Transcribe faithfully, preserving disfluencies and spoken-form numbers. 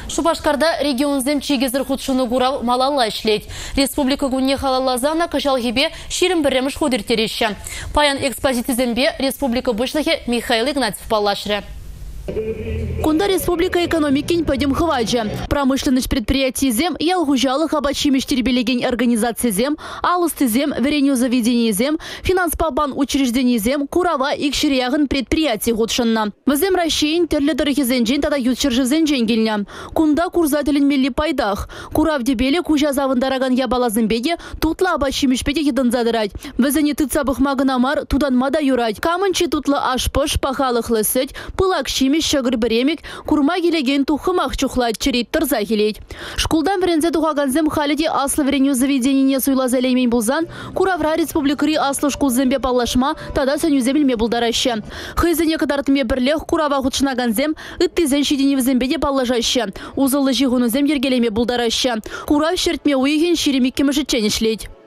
Шубашкарда регионзем чигезір худшыны гурав малалла ішлейд. Республика гунне халалазана кажалгебе ширим біреміш ходертереші. Паян экспозитизембе республика бұшлығы Михаил Игнатьев палашры. Кунда республика экономикин пойдем хваджа. Промышленность предприятий зем, ялгужалых обачимиш тербелеген организации зем, алысты зем, веренью заведений зем, финанс-пабан учреждений зем, курава и кширягын предприятий гудшанна. В зем Россиин терле дорохи зенджин тада ютчержи зенджин гильня. Кунда курзателин милли пайдах. Курав дебеле кужа завындараган ябала зембеге тутла обачимиш педе хидын задырать. В зене тыцабых маганамар тудан мада юрать. Камынчи тутла ашпыш пахалых лысыть, пылак шагыр біремек, курма келеген тухымақ чухлать черет тұрза келейд. Шкулдан врензе тухаганзем халиде аслы вреню заведенине суйла залеймен булзан, куравра республикари аслы шкулзембе палашма, тада сөнюземілме булдараща. Хызыне кадартыме бірлех курава худшынаганзем, ыттызен шиденевзембеде палажаща. Узылы жигунузем ергелеме булдараща. Курав шертме уйген ширемек кемішітчен ішлейд.